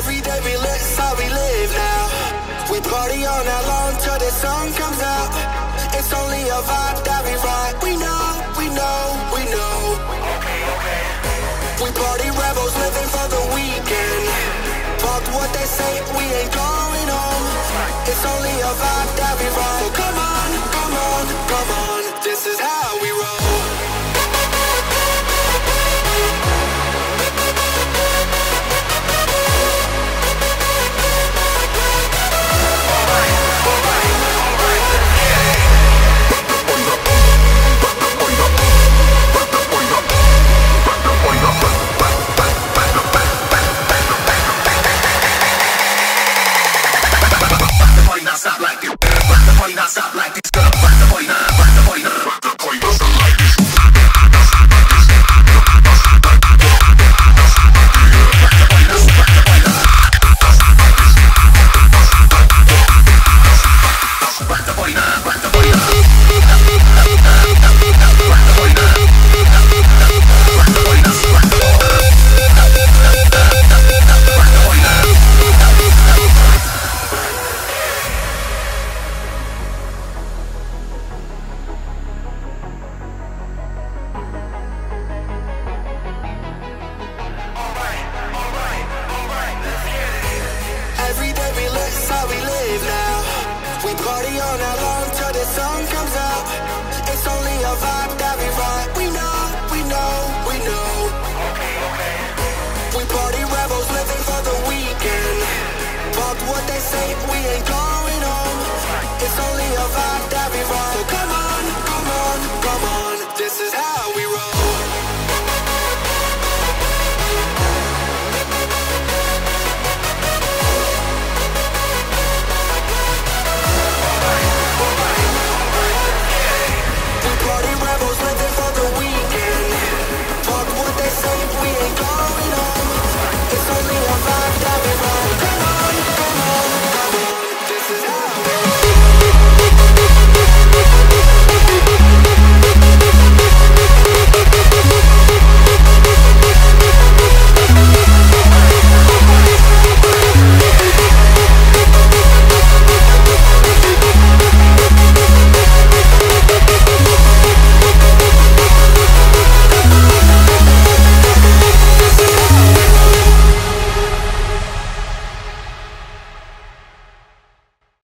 Every day we live, it's how we live now. We party all night long till the sun comes out. It's only a vibe that we ride. We know, we know, we know. We party rebels living for the weekend. Fuck what they say, we ain't going home. It's only a vibe that we ride. So come on, come on, come on. This is how we roll. Stop like this. Rock the party, not stop like this. Rock the party, not rock the party, not rock the party, not stop like this. Rock the party, not rock the party, not Every day we live, it's how we live now. We party all night long till the sun comes out. It's only a vibe that we ride. We know, we know, we know. We party rebels living for the weekend. Fuck what they say, we ain't going home. It's only a vibe that we ride.